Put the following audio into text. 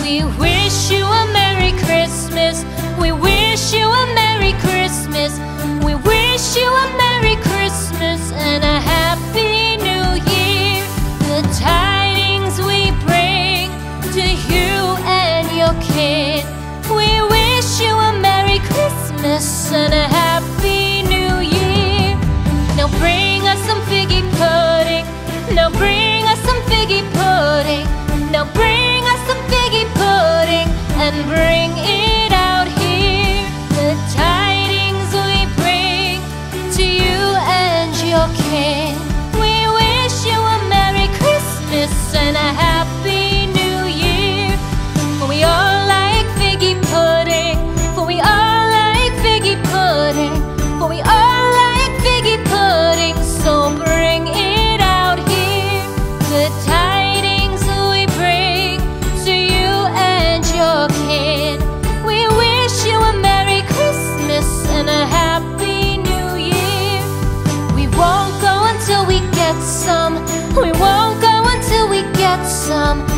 We wish you a Merry Christmas. We wish you a Merry Christmas. We wish you a Merry Christmas and a Happy New Year. The tidings we bring to you and your kid. We wish you a Merry Christmas and a Happy New Year. Now bring us some figgy pudding. Now bring us some figgy pudding. Now bring us some figgy pudding and bring it out here. The tidings we bring to you and your kin. We wish you a Merry Christmas and a Happy New Year. For we all like figgy pudding. For we all like figgy pudding. For we all like figgy pudding. So bring it out here. The tidings we bring to you and your kid. We wish you a Merry Christmas and a Happy New Year. We won't go until we get some. We won't go until we get some.